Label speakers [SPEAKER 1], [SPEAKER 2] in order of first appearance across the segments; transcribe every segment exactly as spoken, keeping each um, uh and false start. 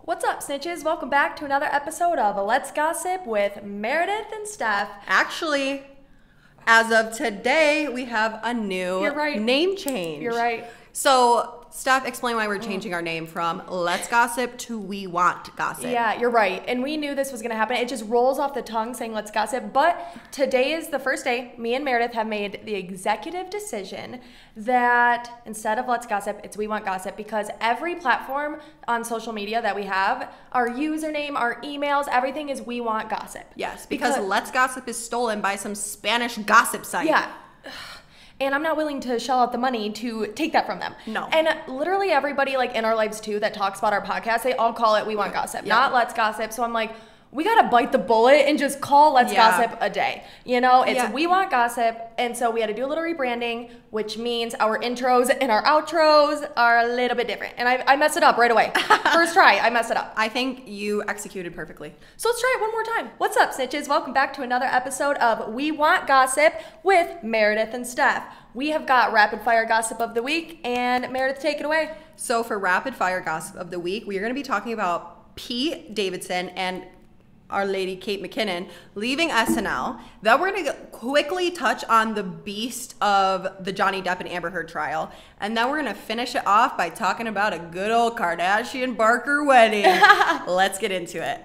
[SPEAKER 1] What's up, snitches? Welcome back to another episode of Let's Gossip with Meredith and Steph.
[SPEAKER 2] Actually, as of today, we have a new
[SPEAKER 1] You're right.
[SPEAKER 2] name change.
[SPEAKER 1] You're right.
[SPEAKER 2] So, Steph, explain why we're changing our name from Let's Gossip to We Want Gossip.
[SPEAKER 1] Yeah, you're right. And we knew this was going to happen. It just rolls off the tongue saying Let's Gossip. But today is the first day me and Meredith have made the executive decision that instead of Let's Gossip, it's We Want Gossip, because every platform on social media that we have, our username, our emails, everything is We Want Gossip.
[SPEAKER 2] Yes, because, because Let's Gossip is stolen by some Spanish gossip site.
[SPEAKER 1] Yeah. And I'm not willing to shell out the money to take that from them.
[SPEAKER 2] No.
[SPEAKER 1] And literally everybody like in our lives too that talks about our podcast, they all call it We Want Gossip,
[SPEAKER 2] yeah.
[SPEAKER 1] not Let's Gossip. So I'm like, we gotta bite the bullet and just call Let's
[SPEAKER 2] yeah.
[SPEAKER 1] Gossip a day. You know, it's
[SPEAKER 2] yeah.
[SPEAKER 1] We Want Gossip. And so we had to do a little rebranding, which means our intros and our outros are a little bit different. And I, I messed it up right away. First try, I messed it up.
[SPEAKER 2] I think you executed perfectly.
[SPEAKER 1] So let's try it one more time. What's up, snitches? Welcome back to another episode of We Want Gossip with Meredith and Steph. We have got rapid fire gossip of the week, and Meredith, take it away.
[SPEAKER 2] So for rapid fire gossip of the week, we are going to be talking about Pete Davidson and our lady Kate McKinnon leaving S N L. Then we're going to quickly touch on the beast of the Johnny Depp and Amber Heard trial. And then we're going to finish it off by talking about a good old Kardashian Barker wedding. Let's get into it.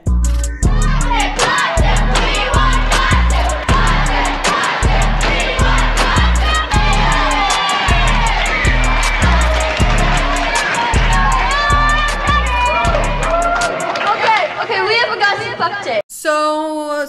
[SPEAKER 2] So,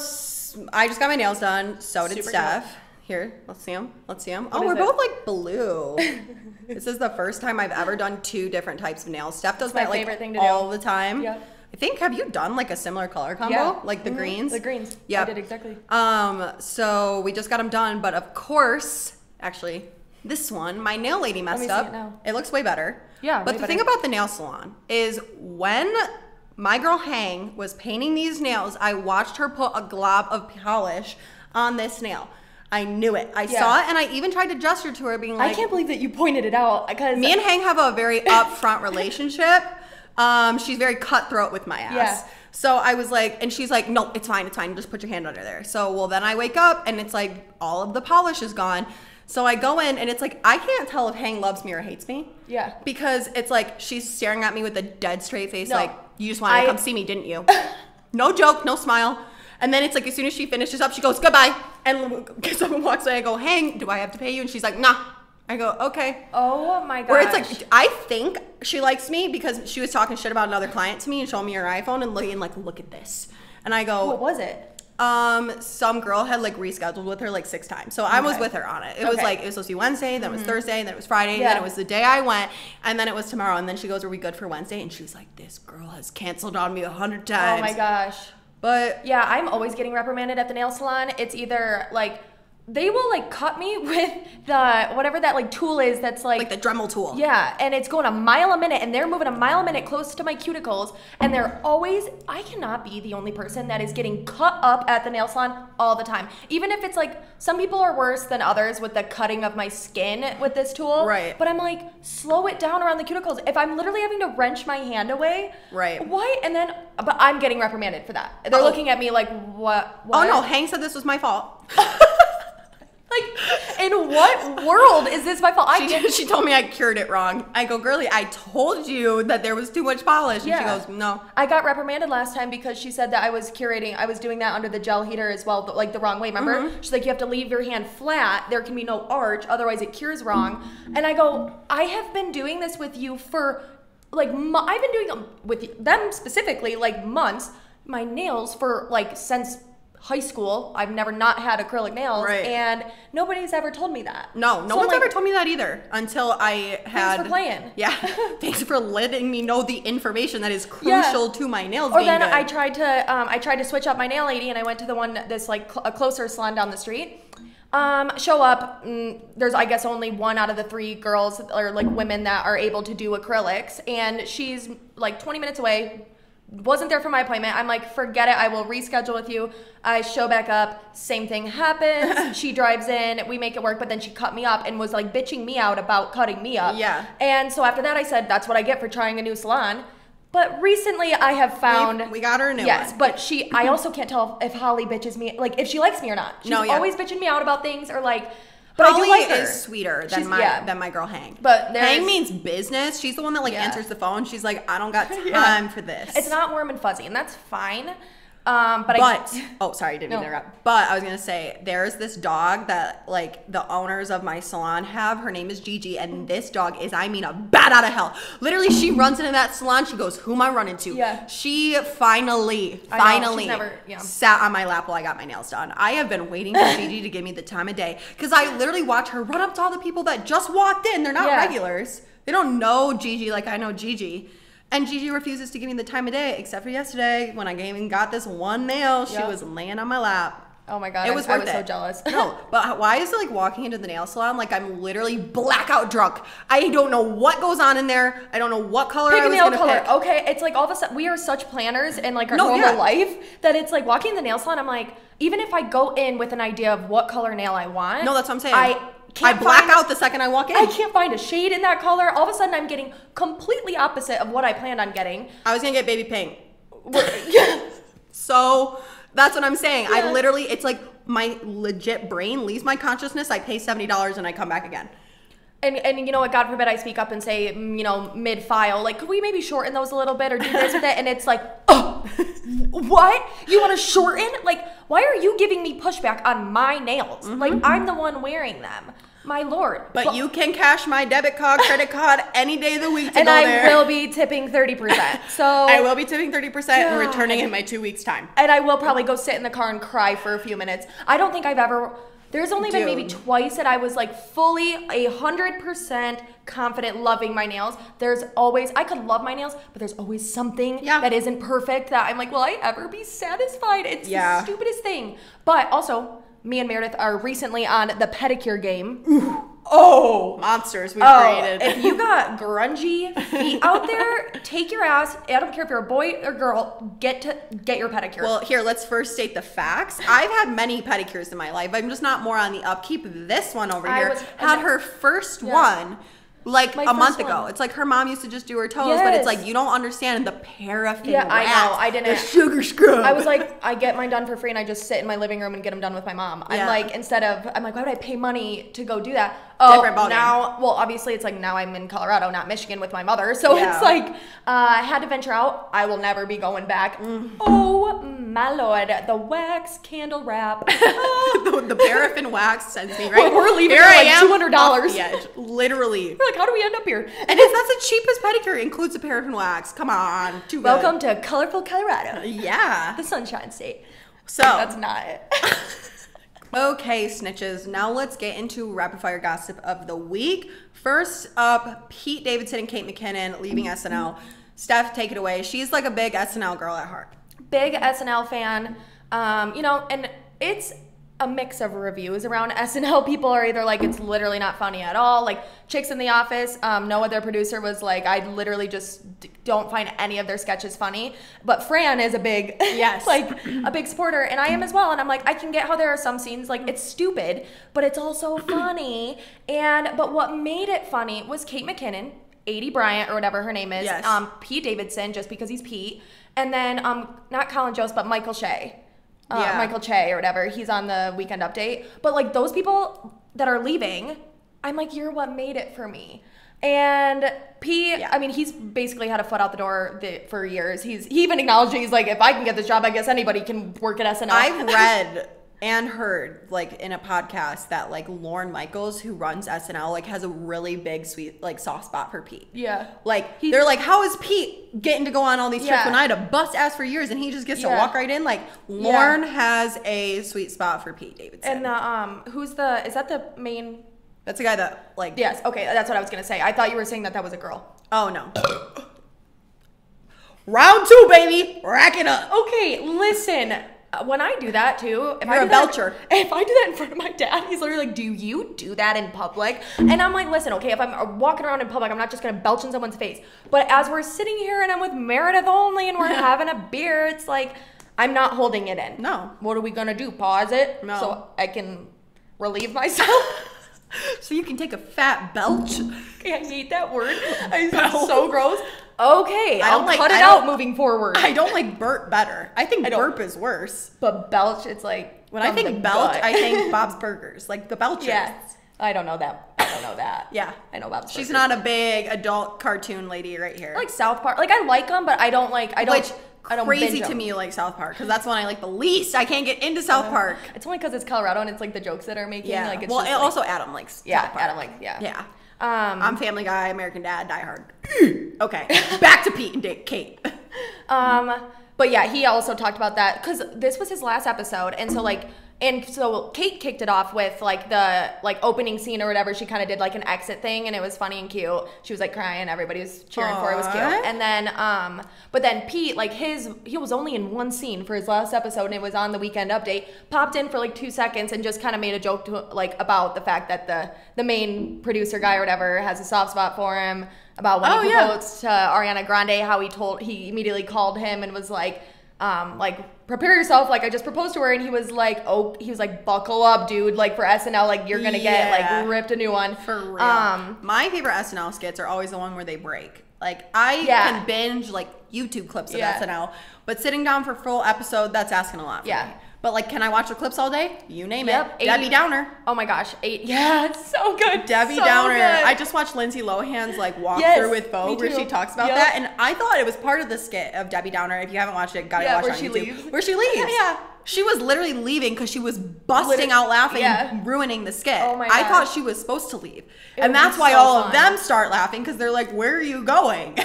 [SPEAKER 2] I just got my nails done. So did
[SPEAKER 1] Super
[SPEAKER 2] Steph.
[SPEAKER 1] cool.
[SPEAKER 2] Here, let's see them. Let's see them.
[SPEAKER 1] What
[SPEAKER 2] Oh, we're
[SPEAKER 1] it?
[SPEAKER 2] both like blue. This is the first time I've ever done two different types of nails. Steph does
[SPEAKER 1] It's my
[SPEAKER 2] that like
[SPEAKER 1] favorite thing to
[SPEAKER 2] all
[SPEAKER 1] do.
[SPEAKER 2] the time.
[SPEAKER 1] Yeah.
[SPEAKER 2] I think, have you done like a similar color combo?
[SPEAKER 1] Yeah.
[SPEAKER 2] Like the
[SPEAKER 1] Mm-hmm.
[SPEAKER 2] greens?
[SPEAKER 1] The greens.
[SPEAKER 2] Yeah.
[SPEAKER 1] I did exactly.
[SPEAKER 2] Um, so we just got them done, but of course, actually, this one, my nail lady messed
[SPEAKER 1] me see
[SPEAKER 2] up.
[SPEAKER 1] it now.
[SPEAKER 2] It looks way better.
[SPEAKER 1] Yeah,
[SPEAKER 2] But
[SPEAKER 1] way
[SPEAKER 2] the thing
[SPEAKER 1] better.
[SPEAKER 2] about the nail salon is when my girl Hang was painting these nails, I watched her put a glob of polish on this nail. I knew it. I
[SPEAKER 1] Yeah.
[SPEAKER 2] saw it, and I even tried to gesture to her, being like,
[SPEAKER 1] I can't believe that you pointed it out, because
[SPEAKER 2] me and Hang have a very upfront relationship. Um, she's very cutthroat with my ass.
[SPEAKER 1] Yeah.
[SPEAKER 2] So I was like, and she's like, no, it's fine, it's fine. Just put your hand under there. So, well, then I wake up, and it's like all of the polish is gone. So I go in, and it's like, I can't tell if Hang loves me or hates me.
[SPEAKER 1] Yeah.
[SPEAKER 2] Because it's like, she's staring at me with a dead straight face,
[SPEAKER 1] No.
[SPEAKER 2] like, you just wanted
[SPEAKER 1] I-
[SPEAKER 2] to come see me, didn't you? No joke, no smile. And then it's like, as soon as she finishes up, she goes, goodbye. And someone walks away, I go, Hang, do I have to pay you? And she's like, nah. I go, okay.
[SPEAKER 1] Oh my gosh.
[SPEAKER 2] Where it's like, I think she likes me because she was talking shit about another client to me and showing me her iPhone and looking like, look at this. And I go,
[SPEAKER 1] What was it?
[SPEAKER 2] um, some girl had like rescheduled with her like six times. So I was
[SPEAKER 1] Okay.
[SPEAKER 2] with her on it. It was
[SPEAKER 1] Okay.
[SPEAKER 2] like, it was supposed to be Wednesday, then it was Thursday, then it was Friday,
[SPEAKER 1] Yeah.
[SPEAKER 2] then it was the day I went, and then it was tomorrow. And then she goes, are we good for Wednesday? And she's like, this girl has canceled on me a hundred times.
[SPEAKER 1] Oh my gosh.
[SPEAKER 2] But
[SPEAKER 1] Yeah, I'm always getting reprimanded at the nail salon. It's either like they will like cut me with the whatever that like tool is that's like,
[SPEAKER 2] like the Dremel tool.
[SPEAKER 1] yeah, and it's going a mile a minute, and they're moving a mile a minute close to my cuticles, and they're always, I cannot be the only person that is getting cut up at the nail salon all the time. Even if it's like, some people are worse than others with the cutting of my skin with this tool.
[SPEAKER 2] Right.
[SPEAKER 1] But I'm like, slow it down around the cuticles. If I'm literally having to wrench my hand away.
[SPEAKER 2] Right.
[SPEAKER 1] Why? And then, but I'm getting reprimanded for that. They're
[SPEAKER 2] Oh.
[SPEAKER 1] looking at me like, what? what?
[SPEAKER 2] Oh no, Hang said this was my fault.
[SPEAKER 1] Like, in what world is this my fault? I
[SPEAKER 2] She, she told me I cured it wrong. I go, girly, I told you that there was too much polish. And
[SPEAKER 1] Yeah.
[SPEAKER 2] she goes, no.
[SPEAKER 1] I got reprimanded last time because she said that I was curating, I was doing that under the gel heater as well, but like the wrong way, remember?
[SPEAKER 2] Mm-hmm.
[SPEAKER 1] She's like, you have to leave your hand flat, there can be no arch, otherwise it cures wrong. And I go, I have been doing this with you for, like, mo- I've been doing them with them specifically, like, months, my nails for, like, since high school. I've never not had acrylic nails,
[SPEAKER 2] Right.
[SPEAKER 1] and nobody's ever told me that.
[SPEAKER 2] No, no
[SPEAKER 1] So I'm
[SPEAKER 2] one's
[SPEAKER 1] like,
[SPEAKER 2] ever told me that either until I had.
[SPEAKER 1] Thanks for playing.
[SPEAKER 2] Yeah, thanks for letting me know the information that is crucial
[SPEAKER 1] Yeah.
[SPEAKER 2] to my nails.
[SPEAKER 1] Or
[SPEAKER 2] being
[SPEAKER 1] then
[SPEAKER 2] good.
[SPEAKER 1] I tried to, um, I tried to switch up my nail lady, and I went to the one, this like cl- a closer salon down the street. Um, show up. Mm, there's, I guess, only one out of the three girls or like women that are able to do acrylics, and she's like twenty minutes away. Wasn't there for my appointment. I'm like, forget it. I will reschedule with you. I show back up. Same thing happens. She drives in. We make it work. But then she cut me up and was like bitching me out about cutting me up.
[SPEAKER 2] Yeah.
[SPEAKER 1] And so after that, I said, that's what I get for trying a new salon. But recently I have found
[SPEAKER 2] we, we got her a new
[SPEAKER 1] yes,
[SPEAKER 2] one.
[SPEAKER 1] but she I also can't tell if Holly bitches me like if she likes me or not. She's
[SPEAKER 2] No, yeah.
[SPEAKER 1] always bitching me out about things or like but
[SPEAKER 2] Holly
[SPEAKER 1] I do like her.
[SPEAKER 2] is sweeter than
[SPEAKER 1] She's,
[SPEAKER 2] my
[SPEAKER 1] yeah.
[SPEAKER 2] than my girl Hang.
[SPEAKER 1] But there's-
[SPEAKER 2] Hang means business. She's the one that like
[SPEAKER 1] Yeah.
[SPEAKER 2] answers the phone. She's like, I don't got time
[SPEAKER 1] Yeah.
[SPEAKER 2] for this.
[SPEAKER 1] It's not warm and fuzzy, and that's fine. Um, but,
[SPEAKER 2] But
[SPEAKER 1] I,
[SPEAKER 2] oh, sorry, didn't mean to
[SPEAKER 1] No.
[SPEAKER 2] interrupt. But I was gonna say, there's this dog that like the owners of my salon have. Her name is Gigi, and this dog is, I mean, a bat out of hell. Literally, she runs into that salon. She goes, "Who am I running to?"
[SPEAKER 1] Yeah.
[SPEAKER 2] She finally,
[SPEAKER 1] I know,
[SPEAKER 2] finally
[SPEAKER 1] she's never- yeah.
[SPEAKER 2] sat on my lap while I got my nails done. I have been waiting for Gigi to give me the time of day because I literally watch her run up to all the people that just walked in. They're not
[SPEAKER 1] Yeah.
[SPEAKER 2] regulars. They don't know Gigi like I know Gigi. And Gigi refuses to give me the time of day, except for yesterday when I came and got this one nail. She
[SPEAKER 1] Yep.
[SPEAKER 2] was laying on my lap.
[SPEAKER 1] oh my god,
[SPEAKER 2] It was
[SPEAKER 1] I,
[SPEAKER 2] worth
[SPEAKER 1] I was
[SPEAKER 2] it.
[SPEAKER 1] so jealous.
[SPEAKER 2] No, but why is it like walking into the nail salon like I'm literally blackout drunk? I don't know what goes on in there. I don't know what color
[SPEAKER 1] Pick
[SPEAKER 2] I
[SPEAKER 1] a
[SPEAKER 2] was
[SPEAKER 1] nail
[SPEAKER 2] gonna
[SPEAKER 1] color.
[SPEAKER 2] pick.
[SPEAKER 1] Okay, it's like all of a sudden we are such planners in like our
[SPEAKER 2] No,
[SPEAKER 1] normal
[SPEAKER 2] yeah.
[SPEAKER 1] life that it's like walking in the nail salon. I'm like, even if I go in with an idea of what color nail I want,
[SPEAKER 2] No, that's what I'm saying.
[SPEAKER 1] I
[SPEAKER 2] I
[SPEAKER 1] can't
[SPEAKER 2] black
[SPEAKER 1] find,
[SPEAKER 2] out the second I walk in.
[SPEAKER 1] I can't find a shade in that color. All of a sudden, I'm getting completely opposite of what I planned on getting.
[SPEAKER 2] I was gonna get baby pink.
[SPEAKER 1] Yeah.
[SPEAKER 2] So that's what I'm saying.
[SPEAKER 1] Yeah.
[SPEAKER 2] I literally, it's like my legit brain leaves my consciousness. I pay seventy dollars and I come back again.
[SPEAKER 1] And, and you know what, God forbid I speak up and say, mm, you know, mid-file, like, could we maybe shorten those a little bit or do this with it? And it's like, oh, what? You want to shorten? Like, why are you giving me pushback on my nails?
[SPEAKER 2] Mm-hmm.
[SPEAKER 1] Like, I'm the one wearing them. My Lord.
[SPEAKER 2] But you can cash my debit card, credit card any day of the week to
[SPEAKER 1] And
[SPEAKER 2] go
[SPEAKER 1] I
[SPEAKER 2] there.
[SPEAKER 1] will be tipping thirty percent. So
[SPEAKER 2] I will be tipping thirty percent and
[SPEAKER 1] God.
[SPEAKER 2] returning in my two weeks time.
[SPEAKER 1] And I will probably go sit in the car and cry for a few minutes. I don't think I've ever. There's only been maybe
[SPEAKER 2] Dude.
[SPEAKER 1] twice that I was like fully a hundred percent confident loving my nails. There's always I could love my nails, but there's always something
[SPEAKER 2] Yeah.
[SPEAKER 1] that isn't perfect that I'm like, will I ever be satisfied? It's
[SPEAKER 2] Yeah.
[SPEAKER 1] the stupidest thing. But also, me and Meredith are recently on the pedicure game.
[SPEAKER 2] Oh, monsters we've
[SPEAKER 1] Oh,
[SPEAKER 2] created.
[SPEAKER 1] if you got grungy feet out there, take your ass. I don't care if you're a boy or girl. Get to get your pedicure.
[SPEAKER 2] Well, here, let's first state the facts. I've had many pedicures in my life. I'm just not more on the upkeep. This one over
[SPEAKER 1] I
[SPEAKER 2] here
[SPEAKER 1] was-
[SPEAKER 2] had her first
[SPEAKER 1] Yeah.
[SPEAKER 2] one like
[SPEAKER 1] My
[SPEAKER 2] a
[SPEAKER 1] first
[SPEAKER 2] month
[SPEAKER 1] one.
[SPEAKER 2] ago. It's like her mom used to just do her toes, but it's
[SPEAKER 1] Yes.
[SPEAKER 2] like you don't understand the paraffin
[SPEAKER 1] Yeah, I know.
[SPEAKER 2] wax,
[SPEAKER 1] I didn't-
[SPEAKER 2] The sugar scrub.
[SPEAKER 1] I was like, I get mine done for free and I just sit in my living room and get them done with my mom. I'm
[SPEAKER 2] Yeah.
[SPEAKER 1] like, instead of, I'm like, why would I pay money to go do that? Oh,
[SPEAKER 2] Different ballgame.
[SPEAKER 1] now, well, obviously it's like now I'm in Colorado, not Michigan with my mother. So
[SPEAKER 2] Yeah.
[SPEAKER 1] it's like, uh, I had to venture out. I will never be going back. Oh my Lord, the wax candle wrap.
[SPEAKER 2] the, the paraffin wax sends me right.
[SPEAKER 1] We're leaving
[SPEAKER 2] Here
[SPEAKER 1] for
[SPEAKER 2] I
[SPEAKER 1] like
[SPEAKER 2] am.
[SPEAKER 1] two hundred dollars.
[SPEAKER 2] Oh, yeah, literally.
[SPEAKER 1] We're like, how do we end up here?
[SPEAKER 2] And it's, that's the cheapest pedicure. It includes the paraffin wax. Come on, too good.
[SPEAKER 1] Welcome to colorful Colorado,
[SPEAKER 2] Yeah.
[SPEAKER 1] the Sunshine State.
[SPEAKER 2] So
[SPEAKER 1] That's not it.
[SPEAKER 2] Okay, snitches. Now let's get into rapid fire gossip of the week. First up, Pete Davidson and Kate McKinnon leaving S N L. Steph, take it away. She's like a big S N L girl at heart.
[SPEAKER 1] Big S N L fan. Um, you know, and it's a mix of reviews around S N L. People are either like, it's literally not funny at all. Like Chicks in the Office, um, Noah, their producer, was like, I literally just d- don't find any of their sketches funny. But Fran is a big,
[SPEAKER 2] Yes.
[SPEAKER 1] like a big supporter, and I am as well. And I'm like, I can get how there are some scenes like it's stupid, but it's also funny. And but what made it funny was Kate McKinnon, Adie Bryant or whatever her name is,
[SPEAKER 2] Yes.
[SPEAKER 1] um, Pete Davidson, just because he's Pete, and then um, not Colin Jost, but Michael Shea. Uh,
[SPEAKER 2] Yeah.
[SPEAKER 1] Michael Che or whatever. He's on the Weekend Update. But like those people that are leaving, I'm like, you're what made it for me. And Pete,
[SPEAKER 2] Yeah.
[SPEAKER 1] I mean, he's basically had a foot out the door the, for years. He's he even acknowledged he's like, if I can get this job, I guess anybody can work at S N L.
[SPEAKER 2] I've read and heard like in a podcast that like Lorne Michaels, who runs S N L, like has a really big sweet like soft spot for Pete.
[SPEAKER 1] yeah.
[SPEAKER 2] Like
[SPEAKER 1] He-
[SPEAKER 2] they're like, how is Pete getting to go on all these trips
[SPEAKER 1] Yeah.
[SPEAKER 2] when I had to bust ass for years and he just gets to
[SPEAKER 1] Yeah.
[SPEAKER 2] walk right in? Like
[SPEAKER 1] Yeah.
[SPEAKER 2] Lorne has a sweet spot for Pete Davidson.
[SPEAKER 1] And the um, who's the? Is that the main?
[SPEAKER 2] That's the guy that like.
[SPEAKER 1] Yes. Okay, that's what I was gonna say. I thought you were saying that that was a girl.
[SPEAKER 2] Oh no. Round two, baby. Rack it up.
[SPEAKER 1] Okay, listen. Uh, When I do that too, if I
[SPEAKER 2] You're
[SPEAKER 1] do
[SPEAKER 2] a
[SPEAKER 1] that-
[SPEAKER 2] belcher.
[SPEAKER 1] if I do that in front of my dad, he's literally like, "Do you do that in public?" And I'm like, "Listen, okay, if I'm uh, walking around in public, I'm not just gonna belch in someone's face. But as we're sitting here and I'm with Meredith only and we're having a beer, it's like I'm not holding it in.
[SPEAKER 2] No.
[SPEAKER 1] What are we gonna do? Pause it
[SPEAKER 2] No.
[SPEAKER 1] so I can relieve myself.
[SPEAKER 2] So you can take a fat belch.
[SPEAKER 1] I hate that word. It's so gross. Okay,
[SPEAKER 2] I
[SPEAKER 1] I'll
[SPEAKER 2] don't like-
[SPEAKER 1] cut it
[SPEAKER 2] I
[SPEAKER 1] out
[SPEAKER 2] don't-
[SPEAKER 1] moving forward.
[SPEAKER 2] I don't like burp better. I think
[SPEAKER 1] I don't-
[SPEAKER 2] burp is worse.
[SPEAKER 1] But belch, it's like
[SPEAKER 2] When I
[SPEAKER 1] from
[SPEAKER 2] think
[SPEAKER 1] the
[SPEAKER 2] belch,
[SPEAKER 1] gut.
[SPEAKER 2] I think Bob's Burgers, like the Belchers.
[SPEAKER 1] Yes. I don't know that. I don't know that.
[SPEAKER 2] Yeah.
[SPEAKER 1] I know Bob's
[SPEAKER 2] She's
[SPEAKER 1] Burgers.
[SPEAKER 2] not a big adult cartoon lady right here.
[SPEAKER 1] I like South Park. Like I like them, but I don't like. I don't.
[SPEAKER 2] Which
[SPEAKER 1] I don't
[SPEAKER 2] crazy
[SPEAKER 1] binge
[SPEAKER 2] to
[SPEAKER 1] 'em.
[SPEAKER 2] me, you like South Park, because that's one I like the least. I can't get into South Park.
[SPEAKER 1] It's only because it's Colorado and it's like the jokes that are making.
[SPEAKER 2] Yeah.
[SPEAKER 1] Like it's
[SPEAKER 2] well,
[SPEAKER 1] just,
[SPEAKER 2] and
[SPEAKER 1] like-
[SPEAKER 2] also Adam likes
[SPEAKER 1] Yeah,
[SPEAKER 2] South Park.
[SPEAKER 1] Adam like yeah.
[SPEAKER 2] Yeah.
[SPEAKER 1] Um.
[SPEAKER 2] I'm Family Guy, American Dad, Die Hard. Okay, back to Pete and Dick, Kate.
[SPEAKER 1] Um. But yeah, he also talked about that because this was his last episode, and so like. And so Kate kicked it off with like the like opening scene or whatever. She kind of did like an exit thing, and it was funny and cute. She was like crying, everybody was cheering for her. It was cute.
[SPEAKER 2] Aww.
[SPEAKER 1] And then, um, but then Pete, like his, he was only in one scene for his last episode, and it was on the Weekend Update. Popped in for like two seconds and just kind of made a joke to like about the fact that the the main producer guy or whatever has a soft spot for him. About when
[SPEAKER 2] Oh,
[SPEAKER 1] he
[SPEAKER 2] yeah.
[SPEAKER 1] proposed to Ariana Grande, how he told he immediately called him and was like. Um, like prepare yourself, like I just proposed to her, and he was like, oh, he was like, buckle up, dude, like for S N L, like you're gonna get
[SPEAKER 2] Yeah.
[SPEAKER 1] like ripped a new one.
[SPEAKER 2] For real.
[SPEAKER 1] Um,
[SPEAKER 2] My favorite S N L skits are always the one where they break. Like I
[SPEAKER 1] Yeah.
[SPEAKER 2] can binge like YouTube clips of
[SPEAKER 1] Yeah.
[SPEAKER 2] S N L, but sitting down for full episode, that's asking a lot for
[SPEAKER 1] Yeah.
[SPEAKER 2] me. But like, can I watch the clips all day? You name
[SPEAKER 1] Yep,
[SPEAKER 2] it. Debbie
[SPEAKER 1] eighty
[SPEAKER 2] Downer.
[SPEAKER 1] Oh my gosh, eight. Yeah, it's so good.
[SPEAKER 2] Debbie
[SPEAKER 1] so
[SPEAKER 2] Downer.
[SPEAKER 1] good.
[SPEAKER 2] I just watched Lindsay Lohan's like walkthrough
[SPEAKER 1] Yes,
[SPEAKER 2] with
[SPEAKER 1] me
[SPEAKER 2] Vogue where
[SPEAKER 1] too.
[SPEAKER 2] she talks about
[SPEAKER 1] Yep.
[SPEAKER 2] that, and I thought it was part of the skit of Debbie Downer. If you haven't watched it, gotta
[SPEAKER 1] Yeah,
[SPEAKER 2] watch
[SPEAKER 1] where
[SPEAKER 2] it on
[SPEAKER 1] she
[SPEAKER 2] YouTube.
[SPEAKER 1] leaves.
[SPEAKER 2] Where she leaves.
[SPEAKER 1] Yeah.
[SPEAKER 2] She was literally leaving because she was busting
[SPEAKER 1] Liter-
[SPEAKER 2] out laughing,
[SPEAKER 1] yeah.
[SPEAKER 2] and ruining the skit.
[SPEAKER 1] Oh my
[SPEAKER 2] I
[SPEAKER 1] gosh.
[SPEAKER 2] thought she was supposed to leave,
[SPEAKER 1] It
[SPEAKER 2] and
[SPEAKER 1] would
[SPEAKER 2] that's
[SPEAKER 1] be
[SPEAKER 2] why
[SPEAKER 1] so
[SPEAKER 2] all of
[SPEAKER 1] fun.
[SPEAKER 2] them start laughing because they're like, "Where are you going?"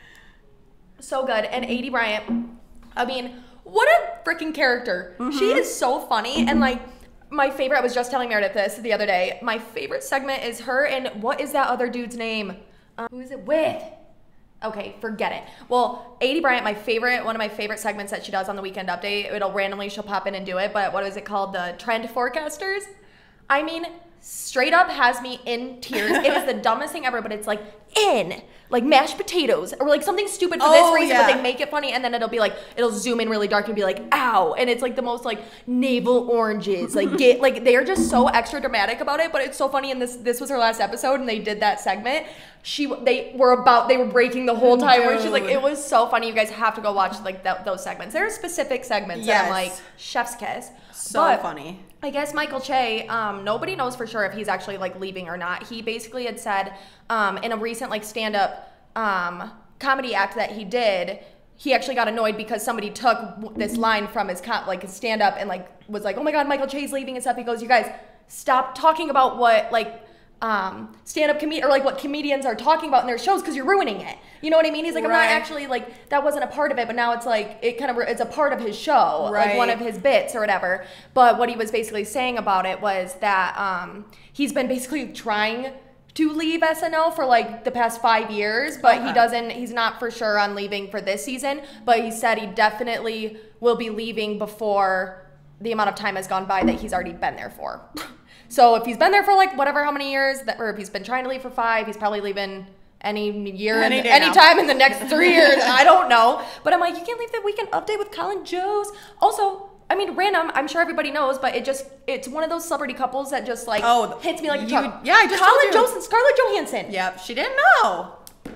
[SPEAKER 1] So good. And Adie Bryant, I mean, what a freaking character.
[SPEAKER 2] Mm-hmm.
[SPEAKER 1] She is so funny. And like, my favorite, I was just telling Meredith this the other day. My favorite segment is her and what is that other dude's name? Um, who is it with? Okay, forget it. Well, Adie Bryant, my favorite, one of my favorite segments that she does on the Weekend Update. It'll randomly, she'll pop in and do it. But what is it called? The Trend Forecasters? I mean, straight up has me in tears. It is the dumbest thing ever, but it's like, in, like mashed potatoes, or like something stupid for
[SPEAKER 2] Oh,
[SPEAKER 1] this reason,
[SPEAKER 2] yeah.
[SPEAKER 1] but they make it funny, and then it'll be like, it'll zoom in really dark and be like, ow, and it's like the most like navel oranges, like get, like they are just so extra dramatic about it, but it's so funny, and this, this was her last episode, and they did that segment. She, they were about, they were breaking the whole time, where she's like,
[SPEAKER 2] Dude.
[SPEAKER 1] it was so funny. You guys have to go watch like that, those segments. There are specific segments that I'm like,
[SPEAKER 2] Yes.
[SPEAKER 1] chef's kiss.
[SPEAKER 2] So
[SPEAKER 1] But
[SPEAKER 2] funny.
[SPEAKER 1] I guess Michael Che, um, nobody knows for sure if he's actually like leaving or not. He basically had said um, in a recent like stand-up um, comedy act that he did, he actually got annoyed because somebody took w- this line from his com- like his stand-up and like was like, oh my god, Michael Che's leaving and stuff. He goes, you guys stop talking about what like um, stand-up comedian or like what comedians are talking about in their shows because you're ruining it. You know what I mean? He's like, I'm not
[SPEAKER 2] Right.
[SPEAKER 1] actually like that wasn't a part of it, but now it's like it kind of it's a part of his show, like one
[SPEAKER 2] Right.
[SPEAKER 1] of his bits or whatever. But what he was basically saying about it was that um, he's been basically trying to leave S N L for like the past five years, but
[SPEAKER 2] Okay.
[SPEAKER 1] he doesn't. He's not for sure on leaving for this season. But he said he definitely will be leaving before the amount of time has gone by that he's already been there for. So if he's been there for like whatever how many years, that, or if he's been trying to leave for five, he's probably leaving any year,
[SPEAKER 2] Any
[SPEAKER 1] in,
[SPEAKER 2] day
[SPEAKER 1] any
[SPEAKER 2] now.
[SPEAKER 1] time in the next three years. I don't know. But I'm like, you can't leave the Weekend Update with Colin Jost. Also, I mean, random. I'm sure everybody knows, but it just it's one of those celebrity couples that just like
[SPEAKER 2] Oh,
[SPEAKER 1] hits me like a
[SPEAKER 2] you-
[SPEAKER 1] truck.
[SPEAKER 2] yeah, I just told
[SPEAKER 1] Colin
[SPEAKER 2] you.
[SPEAKER 1] Jost and Scarlett Johansson.
[SPEAKER 2] Yep, she didn't know.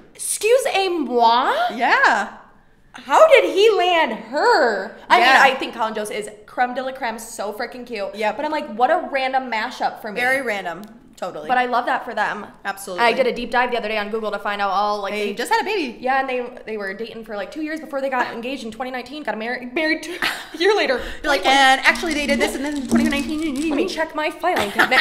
[SPEAKER 1] Excuse-moi.
[SPEAKER 2] Yeah.
[SPEAKER 1] How did he land her? I
[SPEAKER 2] Yeah.
[SPEAKER 1] mean, I think Colin Jost is creme de la creme, so freaking cute.
[SPEAKER 2] Yep.
[SPEAKER 1] But I'm like, what a random mashup for me.
[SPEAKER 2] Very random. Totally.
[SPEAKER 1] But I love that for them.
[SPEAKER 2] Absolutely.
[SPEAKER 1] I did a deep dive the other day on Google to find out all like
[SPEAKER 2] They just had a baby.
[SPEAKER 1] yeah, and they they were dating for like two years before they got engaged in twenty nineteen. Got married married two, a year later.
[SPEAKER 2] You're like, and actually they did this, and then in twenty nineteen.
[SPEAKER 1] Let me check my filing cabinet.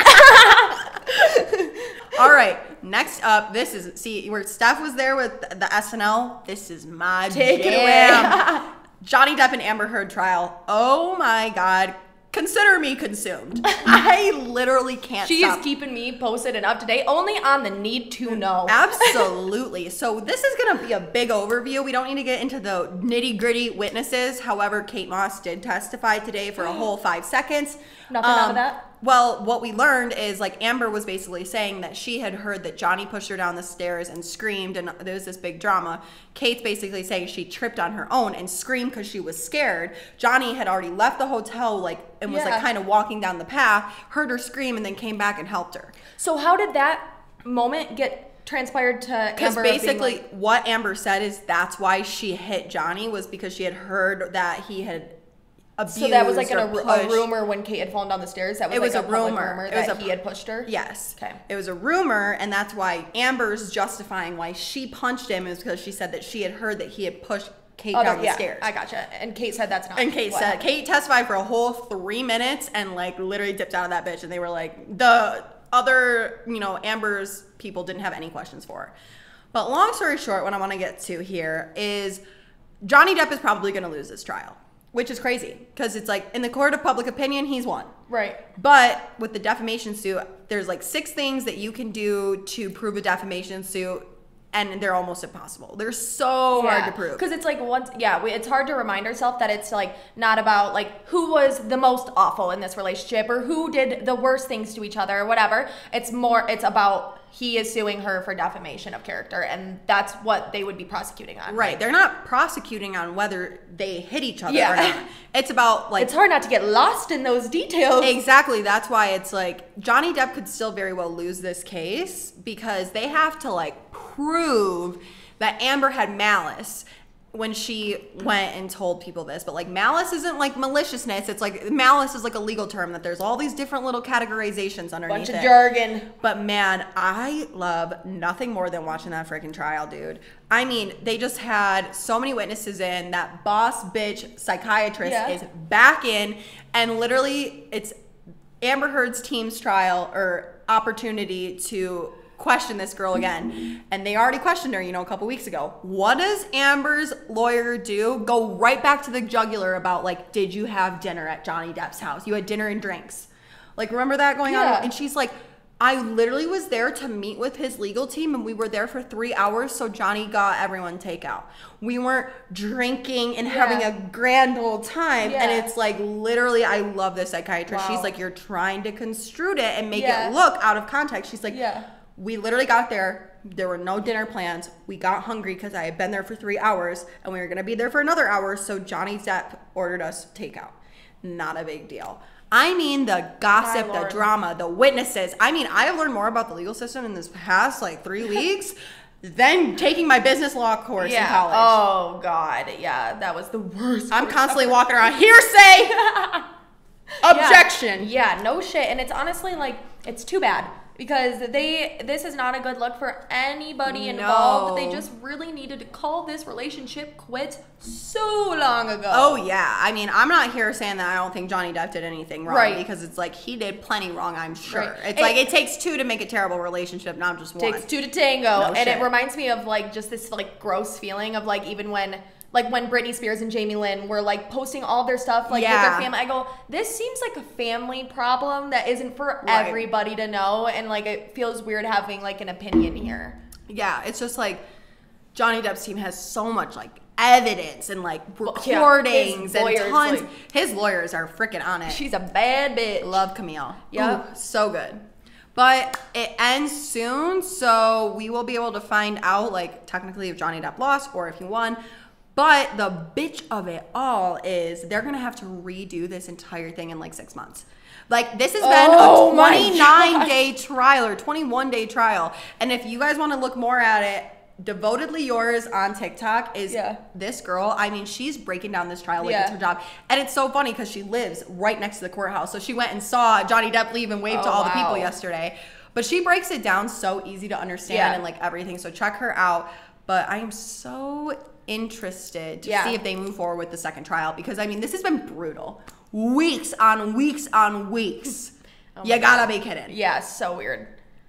[SPEAKER 2] All right, next up, this is, see, where Steph was there with the S N L, this is my
[SPEAKER 1] Take it
[SPEAKER 2] jam.
[SPEAKER 1] away.
[SPEAKER 2] Johnny Depp and Amber Heard trial. Oh my God. Consider me consumed. I literally can't
[SPEAKER 1] She
[SPEAKER 2] stop.
[SPEAKER 1] is keeping me posted and up to date only on the need to know.
[SPEAKER 2] Absolutely. So this is going to be a big overview. We don't need to get into the nitty gritty witnesses. However, Kate Moss did testify today for a whole five seconds.
[SPEAKER 1] Nothing out of that?
[SPEAKER 2] Well, what we learned is like Amber was basically saying that she had heard that Johnny pushed her down the stairs and screamed, and there was this big drama. Kate's basically saying she tripped on her own and screamed because she was scared. Johnny had already left the hotel, like, and was
[SPEAKER 1] Yeah.
[SPEAKER 2] like kind of walking down the path, heard her scream, and then came back and helped her.
[SPEAKER 1] So how did that moment get transpired to
[SPEAKER 2] Because
[SPEAKER 1] Amber?
[SPEAKER 2] basically
[SPEAKER 1] like,
[SPEAKER 2] what Amber said is that's why she hit Johnny was because she had heard that he had abused
[SPEAKER 1] so that was like an, a,
[SPEAKER 2] pushed.
[SPEAKER 1] a rumor when Kate had fallen down the stairs. That was
[SPEAKER 2] it
[SPEAKER 1] like
[SPEAKER 2] was
[SPEAKER 1] a,
[SPEAKER 2] a rumor.
[SPEAKER 1] rumor
[SPEAKER 2] it was
[SPEAKER 1] that
[SPEAKER 2] a,
[SPEAKER 1] he had pushed her.
[SPEAKER 2] Yes.
[SPEAKER 1] Okay.
[SPEAKER 2] It was a rumor, and that's why Amber's justifying why she punched him is because she said that she had heard that he had pushed Kate
[SPEAKER 1] Other,
[SPEAKER 2] down the
[SPEAKER 1] yeah,
[SPEAKER 2] stairs.
[SPEAKER 1] I gotcha. And Kate said that's not.
[SPEAKER 2] And Kate said
[SPEAKER 1] happened.
[SPEAKER 2] Kate testified for a whole three minutes and like literally dipped out of that bitch, and they were like the other you know Amber's people didn't have any questions for her. But long story short, what I want to get to here is Johnny Depp is probably going to lose this trial, which is crazy because it's like in the court of public opinion, he's won.
[SPEAKER 1] Right.
[SPEAKER 2] But with the defamation suit, there's like six things that you can do to prove a defamation suit, and they're almost impossible. They're so
[SPEAKER 1] Yeah.
[SPEAKER 2] hard to prove.
[SPEAKER 1] Because it's like once, yeah, we, it's hard to remind ourselves that it's like not about like who was the most awful in this relationship or who did the worst things to each other or whatever. It's more, it's about he is suing her for defamation of character, and that's what they would be prosecuting on.
[SPEAKER 2] Right. They're not prosecuting on whether they hit each other
[SPEAKER 1] Yeah.
[SPEAKER 2] or not. It's about like
[SPEAKER 1] It's hard not to get lost in those details.
[SPEAKER 2] Exactly. That's why it's like Johnny Depp could still very well lose this case because they have to like prove that Amber had malice when she went and told people this. But like malice isn't like maliciousness. It's like malice is like a legal term that there's all these different little categorizations underneath
[SPEAKER 1] Bunch of
[SPEAKER 2] it.
[SPEAKER 1] jargon.
[SPEAKER 2] But man, I love nothing more than watching that freaking trial, dude. I mean, they just had so many witnesses in. That boss bitch psychiatrist
[SPEAKER 1] Yeah.
[SPEAKER 2] is back in, and literally it's Amber Heard's team's trial or opportunity to question this girl again. And they already questioned her, you know, a couple weeks ago. What does Amber's lawyer do? Go right back to the jugular about like, did you have dinner at Johnny Depp's house? You had dinner and drinks. Like, remember that going
[SPEAKER 1] Yeah.
[SPEAKER 2] on? And she's like, I literally was there to meet with his legal team, and we were there for three hours, so Johnny got everyone takeout. We weren't drinking and
[SPEAKER 1] Yeah.
[SPEAKER 2] having a grand old time.
[SPEAKER 1] Yeah.
[SPEAKER 2] And it's like, literally, I love this psychiatrist.
[SPEAKER 1] Wow.
[SPEAKER 2] She's like, you're trying to construe it and make
[SPEAKER 1] Yeah.
[SPEAKER 2] it look out of context. She's like,
[SPEAKER 1] Yeah.
[SPEAKER 2] we literally got there. There were no dinner plans. We got hungry because I had been there for three hours, and we were going to be there for another hour, so Johnny Depp ordered us takeout. Not a big deal. I mean, the gossip,
[SPEAKER 1] My
[SPEAKER 2] the
[SPEAKER 1] Lord.
[SPEAKER 2] drama, the witnesses. I mean, I have learned more about the legal system in this past like three weeks than taking my business law course in college.
[SPEAKER 1] Oh God. Yeah. That was the worst.
[SPEAKER 2] I'm
[SPEAKER 1] course
[SPEAKER 2] constantly
[SPEAKER 1] ever.
[SPEAKER 2] walking around, hearsay, objection.
[SPEAKER 1] Yeah. yeah. No shit. And it's honestly like it's too bad. Because they, this is not a good look for anybody involved.
[SPEAKER 2] No.
[SPEAKER 1] They just really needed to call this relationship quits so long ago.
[SPEAKER 2] Oh yeah, I mean, I'm not here saying that I don't think Johnny Depp did anything wrong,
[SPEAKER 1] Right.
[SPEAKER 2] because it's like he did plenty wrong, I'm sure.
[SPEAKER 1] Right.
[SPEAKER 2] It's
[SPEAKER 1] It-
[SPEAKER 2] like it takes two to make a terrible relationship, not just one.
[SPEAKER 1] Takes two to tango.
[SPEAKER 2] No
[SPEAKER 1] and
[SPEAKER 2] shit.
[SPEAKER 1] it reminds me of like just this like gross feeling of like even when like when Britney Spears and Jamie Lynn were like posting all their stuff like with
[SPEAKER 2] Yeah.
[SPEAKER 1] their family. I go, this seems like a family problem that isn't for
[SPEAKER 2] Right.
[SPEAKER 1] everybody to know, and like it feels weird having like an opinion here.
[SPEAKER 2] Yeah, it's just like Johnny Depp's team has so much like evidence and like
[SPEAKER 1] yeah,
[SPEAKER 2] recordings
[SPEAKER 1] his
[SPEAKER 2] and
[SPEAKER 1] lawyers,
[SPEAKER 2] tons.
[SPEAKER 1] like-
[SPEAKER 2] his lawyers are freaking on it.
[SPEAKER 1] She's a bad bitch.
[SPEAKER 2] Love Camille.
[SPEAKER 1] Yep.
[SPEAKER 2] Ooh, so good. But it ends soon, so we will be able to find out, like, technically if Johnny Depp lost or if he won. But the bitch of it all is they're going to have to redo this entire thing in, like, six months. Like, this has been
[SPEAKER 1] Oh
[SPEAKER 2] a
[SPEAKER 1] my
[SPEAKER 2] twenty-nine day trial or twenty-one day trial. And if you guys want to look more at it, Devotedly Yours on TikTok is
[SPEAKER 1] Yeah.
[SPEAKER 2] this girl. I mean, she's breaking down this trial like
[SPEAKER 1] Yeah.
[SPEAKER 2] it's her job. And it's so funny because she lives right next to the courthouse. So she went and saw Johnny Depp leave and waved to
[SPEAKER 1] Oh,
[SPEAKER 2] all the people
[SPEAKER 1] wow.
[SPEAKER 2] yesterday. But she breaks it down so easy to understand
[SPEAKER 1] Yeah.
[SPEAKER 2] and like everything. So check her out. But I am so interested to
[SPEAKER 1] Yeah.
[SPEAKER 2] see if they move forward with the second trial, because I mean, this has been brutal. Weeks on weeks on weeks.
[SPEAKER 1] Oh
[SPEAKER 2] you
[SPEAKER 1] my
[SPEAKER 2] gotta
[SPEAKER 1] God.
[SPEAKER 2] be kidding.
[SPEAKER 1] Yeah, so weird.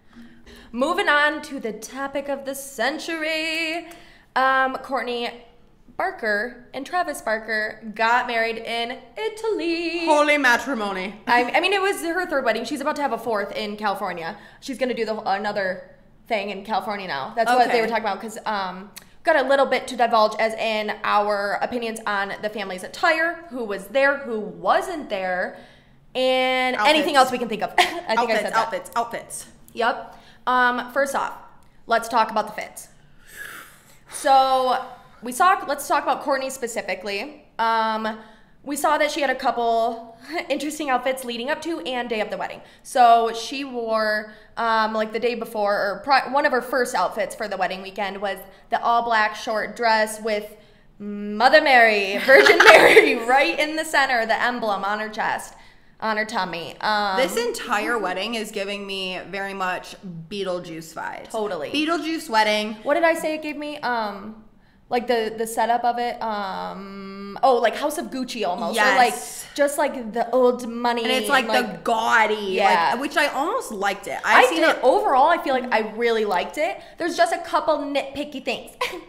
[SPEAKER 1] Moving on to the topic of the century. Um, Courtney Barker and Travis Barker got married in Italy.
[SPEAKER 2] Holy matrimony.
[SPEAKER 1] I, I mean, it was her third wedding. She's about to have a fourth in California. She's going to do the another thing in California now. That's what
[SPEAKER 2] Okay.
[SPEAKER 1] they were talking about, because um, got a little bit to divulge as in our opinions on the family's attire, who was there, who wasn't there, and
[SPEAKER 2] Outfits.
[SPEAKER 1] anything else we can think of. I think I
[SPEAKER 2] Outfits,
[SPEAKER 1] said that.
[SPEAKER 2] outfits, outfits.
[SPEAKER 1] Yep. Um, first off, let's talk about the fits. So we saw. Let's talk about Courtney specifically. Um, we saw that she had a couple interesting outfits leading up to and day of the wedding. So she wore, um, like the day before, or pri- one of her first outfits for the wedding weekend was the all black short dress with Mother Mary, Virgin Mary, right in the center, the emblem on her chest, on her tummy. Um,
[SPEAKER 2] this entire wedding is giving me very much Beetlejuice vibes.
[SPEAKER 1] Totally.
[SPEAKER 2] Beetlejuice wedding.
[SPEAKER 1] What did I say it gave me? Um, like the the setup of it. Um, oh, like House of Gucci almost.
[SPEAKER 2] Yes.
[SPEAKER 1] Or like just like the old money.
[SPEAKER 2] And it's like,
[SPEAKER 1] like
[SPEAKER 2] the gaudy,
[SPEAKER 1] yeah.
[SPEAKER 2] like, which I almost liked it.
[SPEAKER 1] I've
[SPEAKER 2] I
[SPEAKER 1] seen
[SPEAKER 2] did.
[SPEAKER 1] it overall. I feel like I really liked it. There's just a couple nitpicky things.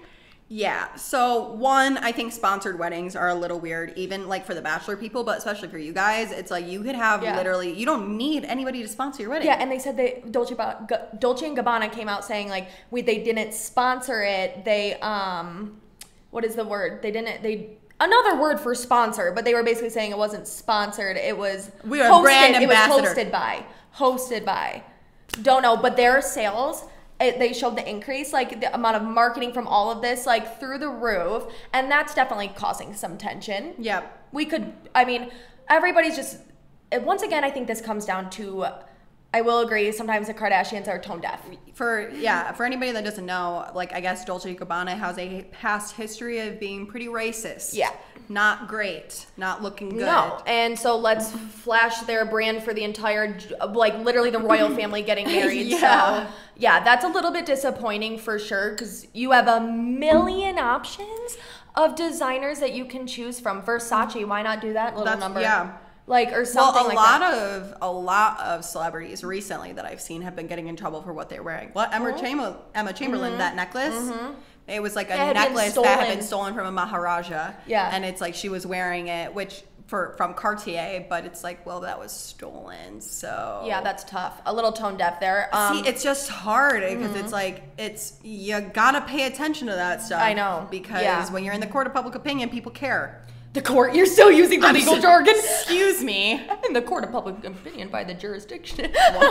[SPEAKER 2] Yeah. So one, I think sponsored weddings are a little weird, even like for the bachelor people, but especially for you guys. It's like you could have
[SPEAKER 1] Yeah.
[SPEAKER 2] literally, you don't need anybody to sponsor your wedding.
[SPEAKER 1] Yeah, and they said they Dolce, Ba- G- Dolce and Gabbana came out saying like we they didn't sponsor it. They um, what is the word? They didn't they. Another word for sponsor, but they were basically saying it wasn't sponsored. It was
[SPEAKER 2] We are
[SPEAKER 1] hosted.
[SPEAKER 2] brand
[SPEAKER 1] It was
[SPEAKER 2] ambassador.
[SPEAKER 1] hosted by. Hosted by. Don't know, but their sales, it, they showed the increase, like the amount of marketing from all of this, like through the roof, and that's definitely causing some tension.
[SPEAKER 2] Yep.
[SPEAKER 1] We could, I mean, everybody's just. Once again, I think this comes down to. I will agree. Sometimes the Kardashians are tone deaf.
[SPEAKER 2] For yeah, for anybody that doesn't know, like I guess Dolce and Gabbana has a past history of being pretty racist.
[SPEAKER 1] Yeah.
[SPEAKER 2] Not great. Not looking good.
[SPEAKER 1] No, and so let's flash their brand for the entire, like literally the royal family getting married.
[SPEAKER 2] Yeah.
[SPEAKER 1] So yeah, that's a little bit disappointing for sure because you have a million options of designers that you can choose from. Versace, why not do that little
[SPEAKER 2] That's-
[SPEAKER 1] number?
[SPEAKER 2] yeah.
[SPEAKER 1] Like or something
[SPEAKER 2] Well, a
[SPEAKER 1] like
[SPEAKER 2] lot
[SPEAKER 1] that.
[SPEAKER 2] of a lot of celebrities recently that I've seen have been getting in trouble for what they're wearing. What Emma,
[SPEAKER 1] Oh.
[SPEAKER 2] Chamber, Emma Chamberlain,
[SPEAKER 1] Mm-hmm.
[SPEAKER 2] that necklace. It was like a
[SPEAKER 1] It had been
[SPEAKER 2] necklace that had
[SPEAKER 1] stolen.
[SPEAKER 2] been stolen from a Maharaja.
[SPEAKER 1] Yeah.
[SPEAKER 2] And it's like she was wearing it, which for from Cartier, but it's like, well, that was stolen. So
[SPEAKER 1] Yeah, that's tough. A little tone deaf there. Um,
[SPEAKER 2] See, it's just hard because it's like it's you gotta pay attention to that stuff.
[SPEAKER 1] I know.
[SPEAKER 2] Because
[SPEAKER 1] Yeah.
[SPEAKER 2] when you're in the court of public opinion, people care.
[SPEAKER 1] the court, you're still using the
[SPEAKER 2] I'm
[SPEAKER 1] legal
[SPEAKER 2] so-
[SPEAKER 1] jargon.
[SPEAKER 2] Excuse me.
[SPEAKER 1] In the court of public opinion by the jurisdiction.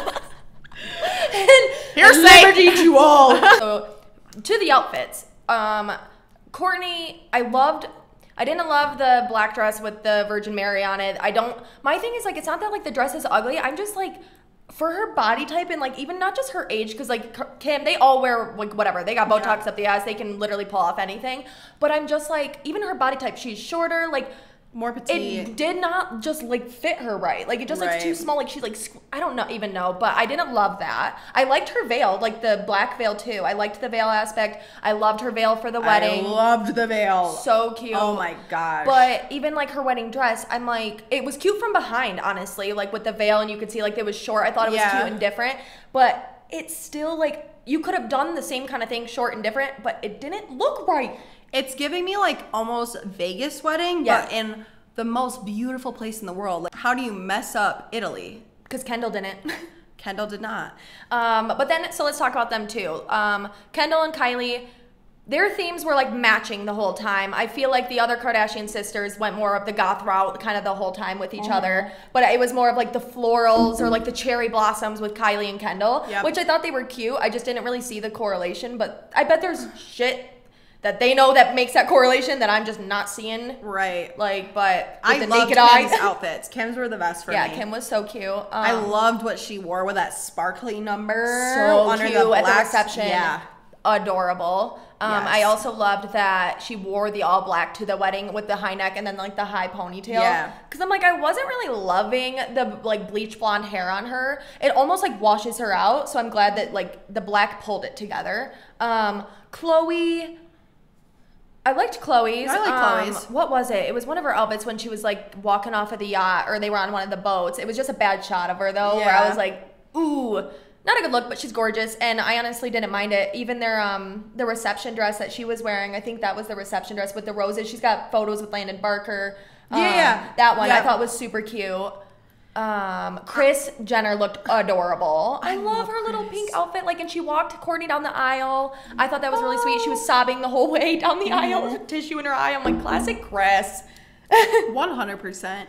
[SPEAKER 2] Hearsay.
[SPEAKER 1] Liberty to all. So, to the outfits. Um, Courtney, I loved. I didn't love the black dress with the Virgin Mary on it. I don't. My thing is like, it's not that like the dress is ugly. I'm just like, for her body type and like even not just her age, because like Kim, they all wear like whatever. They got Botox
[SPEAKER 2] Yeah.
[SPEAKER 1] up the ass. They can literally pull off anything. But I'm just like, even her body type. She's shorter. Like.
[SPEAKER 2] More petite.
[SPEAKER 1] It did not just like fit her right. Like it just like too
[SPEAKER 2] Right.
[SPEAKER 1] small. Like she's like squ- I don't know even know, but I didn't love that. I liked her veil, like the black veil too. I liked the veil aspect. I loved her veil for the wedding.
[SPEAKER 2] I loved the veil.
[SPEAKER 1] So cute.
[SPEAKER 2] Oh my gosh.
[SPEAKER 1] But even like her wedding dress, I'm like, it was cute from behind, honestly. Like with the veil, and you could see like it was short. I thought it was
[SPEAKER 2] Yeah.
[SPEAKER 1] cute and different, but it's still like you could have done the same kind of thing, short and different, but it didn't look right.
[SPEAKER 2] It's giving me like almost Vegas wedding,
[SPEAKER 1] Yeah.
[SPEAKER 2] but in the most beautiful place in the world. Like, how do you mess up Italy?
[SPEAKER 1] Because Kendall didn't.
[SPEAKER 2] Kendall did not.
[SPEAKER 1] Um, but then, so let's talk about them too. Um, Kendall and Kylie, their themes were like matching the whole time. I feel like the other Kardashian sisters went more of the goth route kind of the whole time with each other. But it was more of like the florals or like the cherry blossoms with Kylie and Kendall,
[SPEAKER 2] Yep.
[SPEAKER 1] which I thought they were cute. I just didn't really see the correlation. But I bet there's shit that they know that makes that correlation that I'm just not seeing.
[SPEAKER 2] Right.
[SPEAKER 1] Like, but with
[SPEAKER 2] I
[SPEAKER 1] the
[SPEAKER 2] loved
[SPEAKER 1] naked
[SPEAKER 2] Kim's
[SPEAKER 1] eye.
[SPEAKER 2] outfits. Kim's were the best for
[SPEAKER 1] Yeah,
[SPEAKER 2] me.
[SPEAKER 1] Kim was so cute. Um,
[SPEAKER 2] I loved what she wore with that sparkly number
[SPEAKER 1] so
[SPEAKER 2] under
[SPEAKER 1] cute
[SPEAKER 2] the black
[SPEAKER 1] at the reception.
[SPEAKER 2] Yeah.
[SPEAKER 1] Adorable. Um,
[SPEAKER 2] Yes.
[SPEAKER 1] I also loved that she wore the all black to the wedding with the high neck and then like the high ponytail.
[SPEAKER 2] Yeah.
[SPEAKER 1] Because I'm like, I wasn't really loving the like bleach blonde hair on her. It almost like washes her out. So I'm glad that like the black pulled it together. Um, Chloe. I liked Chloe's.
[SPEAKER 2] I like
[SPEAKER 1] Um,
[SPEAKER 2] Chloe's.
[SPEAKER 1] What was it? It was one of her outfits when she was like walking off of the yacht or they were on one of the boats. It was just a bad shot of her though, where I
[SPEAKER 2] Yeah.
[SPEAKER 1] was like, ooh, not a good look, but she's gorgeous, and I honestly didn't mind it. Even their um the reception dress that she was wearing, I think that was the reception dress with the roses. She's got photos with Landon Barker. Um,
[SPEAKER 2] Yeah.
[SPEAKER 1] that one I
[SPEAKER 2] Yeah.
[SPEAKER 1] thought was super cute. Um, Kris Jenner looked adorable. I,
[SPEAKER 2] I
[SPEAKER 1] love,
[SPEAKER 2] love
[SPEAKER 1] her little
[SPEAKER 2] Kris.
[SPEAKER 1] pink outfit. Like, and she walked Courtney down the aisle. I thought that was really sweet. She was sobbing the whole way down the aisle with tissue in her eye. I'm like, classic Kris.
[SPEAKER 2] one hundred percent.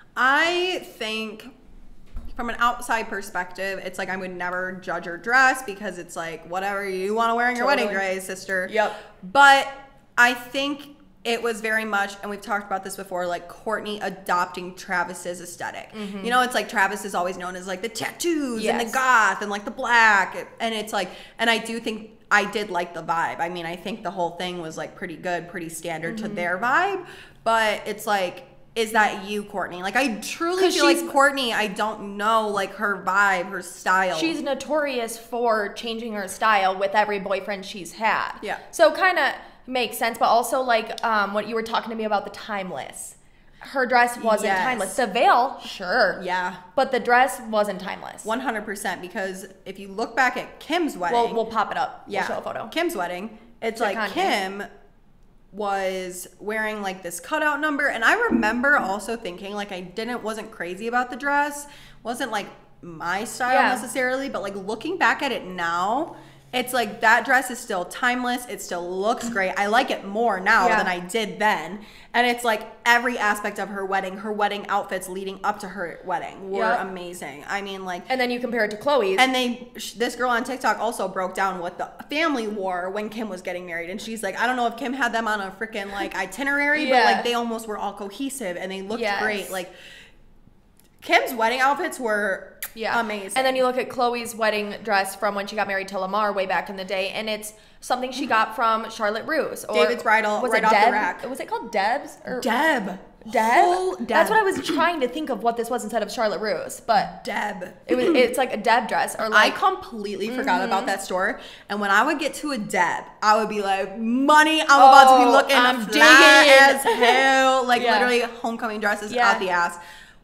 [SPEAKER 2] I think from an outside perspective, it's like I would never judge her dress because it's like whatever you want to wear in your
[SPEAKER 1] Totally.
[SPEAKER 2] wedding dress, sister.
[SPEAKER 1] Yep.
[SPEAKER 2] But I think it was very much, and we've talked about this before, like Kourtney adopting Travis's aesthetic. Mm-hmm. You know, it's like Travis is always known as like the tattoos yes. and the goth and like the black. And it's like, and I do think I did like the vibe. I mean, I think the whole thing was like pretty good, pretty standard mm-hmm. to their vibe. But it's like, is that you, Kourtney? Like, I truly feel like Kourtney, I don't know, like, her vibe, her style.
[SPEAKER 1] She's notorious for changing her style with every boyfriend she's had.
[SPEAKER 2] Yeah.
[SPEAKER 1] So kind of makes sense, but also, like, um, what you were talking to me about the timeless. Her dress wasn't yes. timeless. The veil, sure.
[SPEAKER 2] Yeah.
[SPEAKER 1] But the dress wasn't timeless.
[SPEAKER 2] one hundred percent, because if you look back at Kim's wedding.
[SPEAKER 1] We'll, we'll pop it up.
[SPEAKER 2] Yeah.
[SPEAKER 1] We'll show a photo.
[SPEAKER 2] Kim's wedding. It's like Kanye. Kim was wearing like this cutout number, and I remember also thinking like I didn't wasn't crazy about the dress, wasn't like my style yeah. necessarily, but like looking back at it now, it's like that dress is still timeless. It still looks great. I like it more now yeah. than I did then. And it's like every aspect of her wedding, her wedding outfits leading up to her wedding were yep. amazing. I mean, like,
[SPEAKER 1] and then you compare it to Chloe's.
[SPEAKER 2] And they, this girl on TikTok also broke down what the family wore when Kim was getting married. And she's like, I don't know if Kim had them on a freaking like itinerary, yeah. but like they almost were all cohesive and they looked yes. great. Like Kim's wedding outfits were yeah. amazing.
[SPEAKER 1] And then you look at Chloe's wedding dress from when she got married to Lamar way back in the day, and it's something she got from Charlotte Russe. Or
[SPEAKER 2] David's bridal,
[SPEAKER 1] was
[SPEAKER 2] right
[SPEAKER 1] it
[SPEAKER 2] off
[SPEAKER 1] Deb?
[SPEAKER 2] the rack.
[SPEAKER 1] Was it called Deb's? Or
[SPEAKER 2] Deb.
[SPEAKER 1] Deb?
[SPEAKER 2] Whole Deb.
[SPEAKER 1] That's what I was trying to think of what this was instead of Charlotte Russe, but
[SPEAKER 2] Deb.
[SPEAKER 1] It was. It's like a Deb dress. Or like,
[SPEAKER 2] I completely mm-hmm. forgot about that store, and when I would get to a Deb, I would be like, money, I'm oh, about to be looking
[SPEAKER 1] I'm
[SPEAKER 2] fly as hell. Like
[SPEAKER 1] yeah.
[SPEAKER 2] literally homecoming dresses
[SPEAKER 1] yeah.
[SPEAKER 2] out the ass.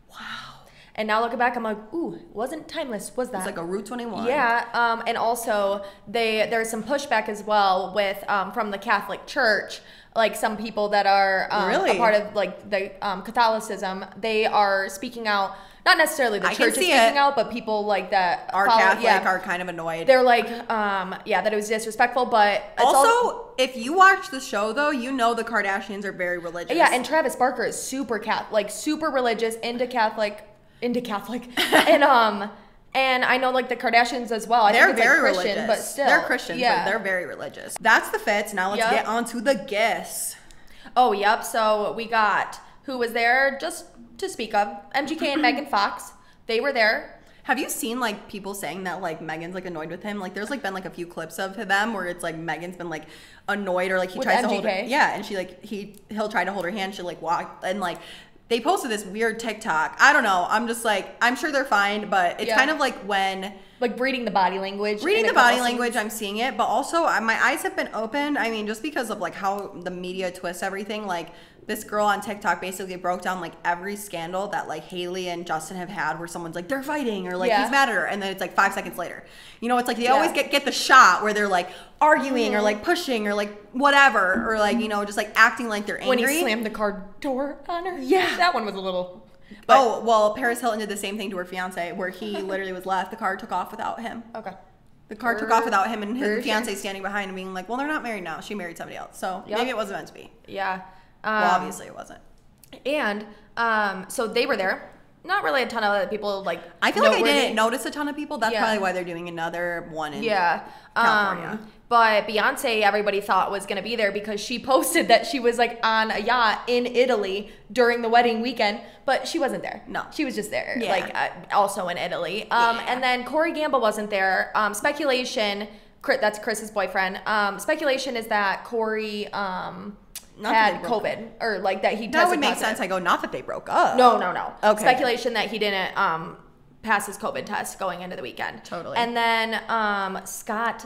[SPEAKER 1] And now looking back, I'm like, ooh, wasn't timeless, was that?
[SPEAKER 2] It's like a Route twenty-one.
[SPEAKER 1] Yeah, um, and also they there's some pushback as well with um, from the Catholic Church. Like some people that are um,
[SPEAKER 2] really?
[SPEAKER 1] a part of like the um, Catholicism, they are speaking out. Not necessarily the
[SPEAKER 2] I
[SPEAKER 1] church is speaking
[SPEAKER 2] it.
[SPEAKER 1] out, but people like that
[SPEAKER 2] are
[SPEAKER 1] follow,
[SPEAKER 2] Catholic
[SPEAKER 1] yeah,
[SPEAKER 2] are kind of annoyed.
[SPEAKER 1] They're like, um, yeah, that it was disrespectful, but it's
[SPEAKER 2] also,
[SPEAKER 1] all,
[SPEAKER 2] if you watch the show though, you know the Kardashians are very religious.
[SPEAKER 1] Yeah, and Travis Barker is super Catholic, like super religious, into Catholic. into Catholic and um and I know like the Kardashians as well. I
[SPEAKER 2] they're
[SPEAKER 1] think it's
[SPEAKER 2] very
[SPEAKER 1] like Christian,
[SPEAKER 2] religious,
[SPEAKER 1] but still
[SPEAKER 2] they're Christians,
[SPEAKER 1] yeah.
[SPEAKER 2] but they're very religious. That's the fits. Now let's
[SPEAKER 1] yep.
[SPEAKER 2] get on to the gifts.
[SPEAKER 1] Oh, yep. So we got who was there just to speak of M G K and Megan Fox. They were there.
[SPEAKER 2] Have you seen like people saying that like Megan's like annoyed with him? Like there's like been like a few clips of them where it's like Megan's been like annoyed or like he
[SPEAKER 1] with
[SPEAKER 2] tries
[SPEAKER 1] M G K?
[SPEAKER 2] to hold her. Yeah, and she like he he'll try to hold her hand. She'll like walk and like. They posted this weird TikTok. I don't know. I'm just like, I'm sure they're fine, but it's yeah. kind of like when...
[SPEAKER 1] Like reading the body language.
[SPEAKER 2] Reading the body language, I'm seeing it. But also, my eyes have been opened. I mean, just because of like how the media twists everything. Like, this girl on TikTok basically broke down like every scandal that like Hailey and Justin have had where someone's like, they're fighting or like yeah. he's mad at her. And then it's like five seconds later. You know, it's like they yeah. always get, get the shot where they're like arguing mm-hmm. or like pushing or like whatever. Or like, you know, just like acting like they're angry.
[SPEAKER 1] When he slammed the car door on her.
[SPEAKER 2] Yeah.
[SPEAKER 1] That one was a little...
[SPEAKER 2] But, oh, well, Paris Hilton did the same thing to her fiance where he literally was left. The car took off without him.
[SPEAKER 1] Okay.
[SPEAKER 2] The car took off without him and his fiance standing behind him being like, well, they're not married now. She married somebody else. So yep. maybe it wasn't meant to be.
[SPEAKER 1] Yeah.
[SPEAKER 2] Um, well, obviously it wasn't.
[SPEAKER 1] And um, so they were there. Not really a ton of other people. Like
[SPEAKER 2] I feel like I didn't notice a ton of people. That's
[SPEAKER 1] yeah.
[SPEAKER 2] probably why they're doing another one in
[SPEAKER 1] yeah.
[SPEAKER 2] California.
[SPEAKER 1] Um, but Beyonce, everybody thought was going to be there because she posted that she was like on a yacht in Italy during the wedding weekend, but she wasn't there.
[SPEAKER 2] No,
[SPEAKER 1] she was just there,
[SPEAKER 2] yeah.
[SPEAKER 1] like uh, also in Italy. Um,
[SPEAKER 2] yeah.
[SPEAKER 1] And then Corey Gamble wasn't there. Um, speculation. That's Chris's boyfriend. Um, speculation is that Corey. Um, Not had COVID or like that he tested
[SPEAKER 2] that would make
[SPEAKER 1] positive.
[SPEAKER 2] sense. I go, not that they broke up.
[SPEAKER 1] No, no, no.
[SPEAKER 2] Okay.
[SPEAKER 1] Speculation that he didn't um, pass his COVID test going into the weekend.
[SPEAKER 2] Totally.
[SPEAKER 1] And then um, Scott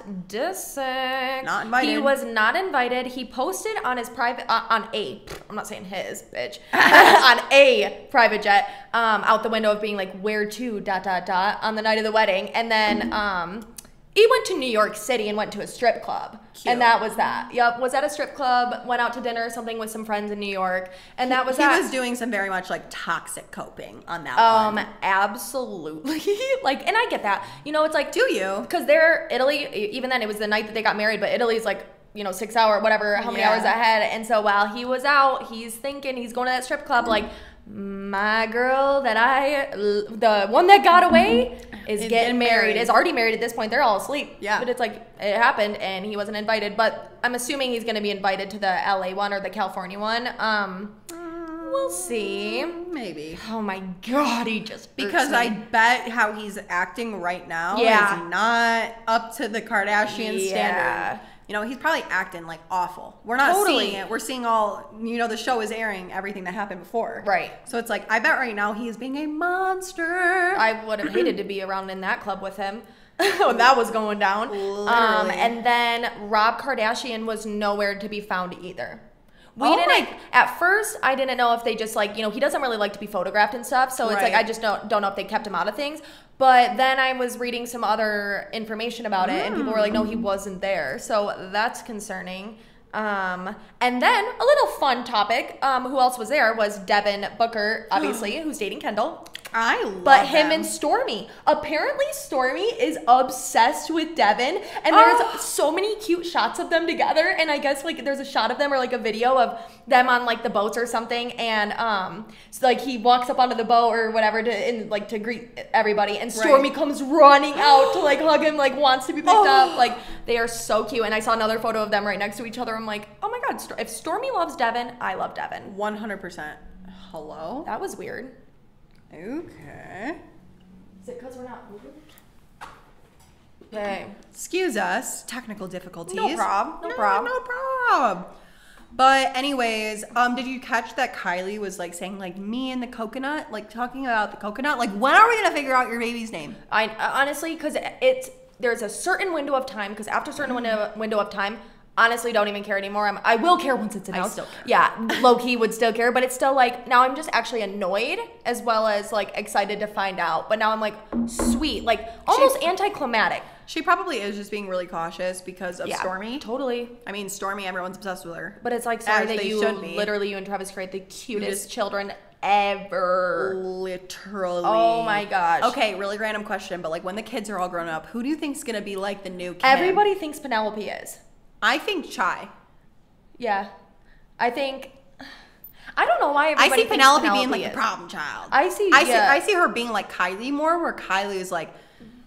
[SPEAKER 1] Disick.
[SPEAKER 2] Not invited.
[SPEAKER 1] He was not invited. He posted on his private uh, on a. I'm not saying his bitch on a private jet um, out the window of being like where to dot dot dot on the night of the wedding, and then. Um, He went to New York City and went to a strip club.
[SPEAKER 2] Cute.
[SPEAKER 1] And that was that. Yep, was at a strip club, went out to dinner or something with some friends in New York. And that was
[SPEAKER 2] he
[SPEAKER 1] that.
[SPEAKER 2] was doing some very much like toxic coping on that
[SPEAKER 1] um,
[SPEAKER 2] one.
[SPEAKER 1] Absolutely. Like, and I get that. You know, it's like.
[SPEAKER 2] Do you?
[SPEAKER 1] Because they're, Italy, even then it was the night that they got married, but Italy's like you know, six hour, whatever, how many
[SPEAKER 2] Yeah.
[SPEAKER 1] hours ahead. And so while he was out, he's thinking he's going to that strip club like, my girl that I, the one that got away is,
[SPEAKER 2] Is
[SPEAKER 1] getting,
[SPEAKER 2] getting
[SPEAKER 1] married.
[SPEAKER 2] married.
[SPEAKER 1] Is already married at this point. They're all asleep.
[SPEAKER 2] Yeah.
[SPEAKER 1] But it's like, it happened and he wasn't invited. But I'm assuming he's going to be invited to the L A one or the California one. Um, we'll see.
[SPEAKER 2] Maybe.
[SPEAKER 1] Oh my God, he just
[SPEAKER 2] Because
[SPEAKER 1] hurts
[SPEAKER 2] I
[SPEAKER 1] me.
[SPEAKER 2] bet how he's acting right now
[SPEAKER 1] Yeah.
[SPEAKER 2] is not up to the Kardashian
[SPEAKER 1] Yeah.
[SPEAKER 2] standard. You know, he's probably acting like awful. We're not
[SPEAKER 1] Totally.
[SPEAKER 2] seeing it. We're seeing all, you know, the show is airing everything that happened before.
[SPEAKER 1] Right.
[SPEAKER 2] So it's like, I bet right now he is being a monster.
[SPEAKER 1] I would have hated to be around in that club with him when that was going down. Um,
[SPEAKER 2] Literally.
[SPEAKER 1] and then Rob Kardashian was nowhere to be found either. We
[SPEAKER 2] Oh
[SPEAKER 1] didn't.
[SPEAKER 2] my-
[SPEAKER 1] At first, I didn't know if they just like, you know, he doesn't really like to be photographed and stuff. So it's like,
[SPEAKER 2] Right.
[SPEAKER 1] I just don't, don't know if they kept him out of things. But then I was reading some other information about it, and people were like, no, he wasn't there. So that's concerning. Um, and then a little fun topic. Um, who else was there was Devin Booker, obviously, who's dating Kendall.
[SPEAKER 2] I love
[SPEAKER 1] But him
[SPEAKER 2] them.
[SPEAKER 1] and Stormy. Apparently, Stormy is obsessed with Devin, and there's
[SPEAKER 2] Oh.
[SPEAKER 1] so many cute shots of them together. And I guess like there's a shot of them or like a video of them on like the boats or something. And um, so, like he walks up onto the boat or whatever to and like to greet everybody, and Stormy
[SPEAKER 2] Right.
[SPEAKER 1] comes running out to like hug him, like wants to be picked
[SPEAKER 2] Oh.
[SPEAKER 1] up. Like they are so cute. And I saw another photo of them right next to each other. I'm like, oh my God, Sto- if Stormy loves Devin, I love Devin.
[SPEAKER 2] one hundred percent. Hello?
[SPEAKER 1] That was weird.
[SPEAKER 2] Okay.
[SPEAKER 1] Is it because we're not moving? Okay.
[SPEAKER 2] Excuse us. Technical difficulties.
[SPEAKER 1] No prob, no
[SPEAKER 2] No,
[SPEAKER 1] prob.
[SPEAKER 2] No problem. But anyways, um, did you catch that Kylie was like saying like me and the coconut, like talking about the coconut? Like when are we gonna figure out your baby's name?
[SPEAKER 1] I honestly, because it's there's a certain window of time. Because after a certain window window of time, honestly, don't even care anymore. I'm, I will care once it's announced.
[SPEAKER 2] still care.
[SPEAKER 1] Yeah, low key would still care, but it's still like now I'm just actually annoyed as well as like excited to find out. But now I'm like sweet, like almost anticlimactic.
[SPEAKER 2] She probably is just being really cautious because of
[SPEAKER 1] Yeah,
[SPEAKER 2] Stormy.
[SPEAKER 1] totally.
[SPEAKER 2] I mean, Stormy, everyone's obsessed with her.
[SPEAKER 1] But it's like sorry
[SPEAKER 2] As
[SPEAKER 1] that
[SPEAKER 2] they
[SPEAKER 1] you
[SPEAKER 2] should be.
[SPEAKER 1] literally you and Travis create the cutest
[SPEAKER 2] just-
[SPEAKER 1] children ever.
[SPEAKER 2] Literally.
[SPEAKER 1] Oh my gosh.
[SPEAKER 2] Okay, really random question, but like when the kids are all grown up, who do you think's gonna be like the new Kim?
[SPEAKER 1] Everybody thinks Penelope is.
[SPEAKER 2] I think Chai.
[SPEAKER 1] Yeah, I think. I don't know why
[SPEAKER 2] I
[SPEAKER 1] everybody
[SPEAKER 2] see
[SPEAKER 1] thinks
[SPEAKER 2] Penelope, being like
[SPEAKER 1] is.
[SPEAKER 2] the problem child.
[SPEAKER 1] I see-
[SPEAKER 2] I see.
[SPEAKER 1] yeah.
[SPEAKER 2] I see her being like Kylie more, where Kylie is like,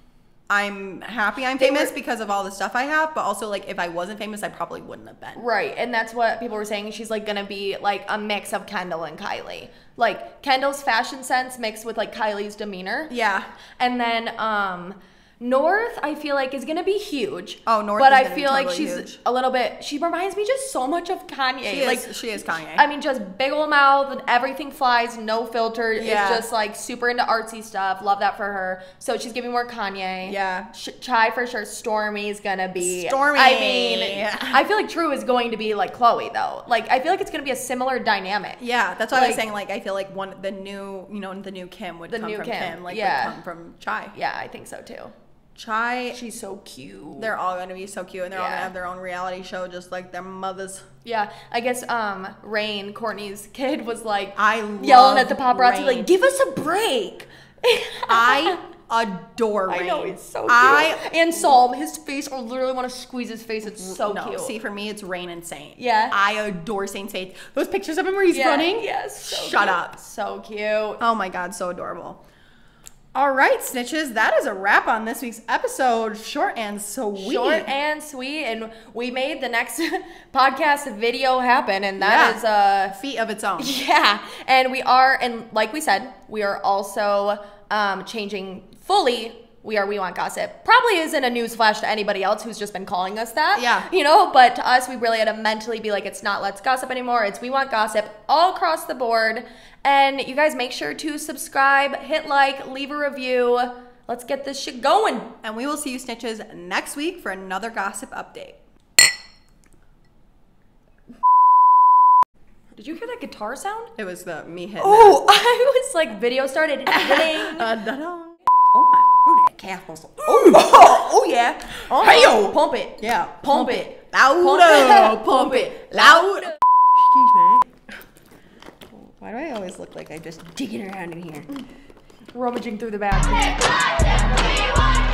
[SPEAKER 2] I'm happy I'm
[SPEAKER 1] They
[SPEAKER 2] famous
[SPEAKER 1] were-
[SPEAKER 2] because of all the stuff I have, but also like if I wasn't famous, I probably wouldn't have been.
[SPEAKER 1] Right, and that's what people were saying. She's like gonna be like a mix of Kendall and Kylie. Like Kendall's fashion sense mixed with like Kylie's demeanor.
[SPEAKER 2] Yeah.
[SPEAKER 1] And then um North, I feel like is gonna be huge.
[SPEAKER 2] Oh, North
[SPEAKER 1] But
[SPEAKER 2] is
[SPEAKER 1] I
[SPEAKER 2] gonna be
[SPEAKER 1] feel like
[SPEAKER 2] totally
[SPEAKER 1] she's
[SPEAKER 2] huge.
[SPEAKER 1] a little bit. She reminds me just so much of Kanye.
[SPEAKER 2] She
[SPEAKER 1] like
[SPEAKER 2] is. She is Kanye.
[SPEAKER 1] I mean, just big old mouth and everything flies, no filter.
[SPEAKER 2] Yeah.
[SPEAKER 1] It's just like super into artsy stuff. Love that for her. So she's giving more Kanye.
[SPEAKER 2] Yeah.
[SPEAKER 1] Sh- Chai for sure. Stormy's gonna be.
[SPEAKER 2] Stormy.
[SPEAKER 1] I mean, I feel like True is going to be like Chloe though. Like I feel like it's gonna be a similar dynamic.
[SPEAKER 2] Yeah, that's why I was
[SPEAKER 1] Like-
[SPEAKER 2] saying like I feel like one the new you know the new Kim would
[SPEAKER 1] The
[SPEAKER 2] come
[SPEAKER 1] new
[SPEAKER 2] from
[SPEAKER 1] Kim,
[SPEAKER 2] Kim, like
[SPEAKER 1] yeah.
[SPEAKER 2] would come from Chai.
[SPEAKER 1] Yeah, I think so too.
[SPEAKER 2] Chai.
[SPEAKER 1] She's so cute.
[SPEAKER 2] They're all gonna be so cute, and they're all
[SPEAKER 1] Yeah.
[SPEAKER 2] gonna have their own reality show, just like their mothers.
[SPEAKER 1] Yeah, I guess um Rain, Courtney's kid, was like
[SPEAKER 2] I
[SPEAKER 1] yelling
[SPEAKER 2] love
[SPEAKER 1] at the paparazzi
[SPEAKER 2] Rain.
[SPEAKER 1] like, "Give us a break."
[SPEAKER 2] I adore Rain.
[SPEAKER 1] I know he's so cute.
[SPEAKER 2] I
[SPEAKER 1] and Psalm, his face, I literally want to squeeze his face. It's so
[SPEAKER 2] no,
[SPEAKER 1] cute.
[SPEAKER 2] see for me it's Rain and Saint.
[SPEAKER 1] Yeah.
[SPEAKER 2] I adore Saint's face. Those pictures of him where he's
[SPEAKER 1] Yeah,
[SPEAKER 2] running.
[SPEAKER 1] Yes. so
[SPEAKER 2] Shut
[SPEAKER 1] cute.
[SPEAKER 2] up.
[SPEAKER 1] So cute.
[SPEAKER 2] Oh my god, so adorable. All right, snitches, that is a wrap on this week's episode. Short and sweet.
[SPEAKER 1] Short and sweet, and we made the next podcast video happen, and that
[SPEAKER 2] Yeah.
[SPEAKER 1] is uh
[SPEAKER 2] feat of its own.
[SPEAKER 1] yeah. And we are, and like we said, we are also um changing fully. We are We Want Gossip. Probably isn't a news flash to anybody else who's just been calling us that.
[SPEAKER 2] Yeah.
[SPEAKER 1] You know, but to us, we really had to mentally be like, it's not Let's Gossip anymore. It's We Want Gossip all across the board. And you guys make sure to subscribe, hit like, leave a review. Let's get this shit going.
[SPEAKER 2] And we will see you snitches next week for another gossip update.
[SPEAKER 1] Did you hear that guitar sound?
[SPEAKER 2] It was the me hitting.
[SPEAKER 1] Oh, I was like, video started. Ding.
[SPEAKER 2] Uh, da-da. Oh my, who that calf muscle?
[SPEAKER 1] Oh, oh, oh yeah. Oh,
[SPEAKER 2] Hey-yo.
[SPEAKER 1] Pump it.
[SPEAKER 2] Yeah,
[SPEAKER 1] Pump it.
[SPEAKER 2] louder,
[SPEAKER 1] Pump it.
[SPEAKER 2] louder. Excuse me. Why do I always look like I'm just digging around in here?
[SPEAKER 1] Rummaging through the bathroom.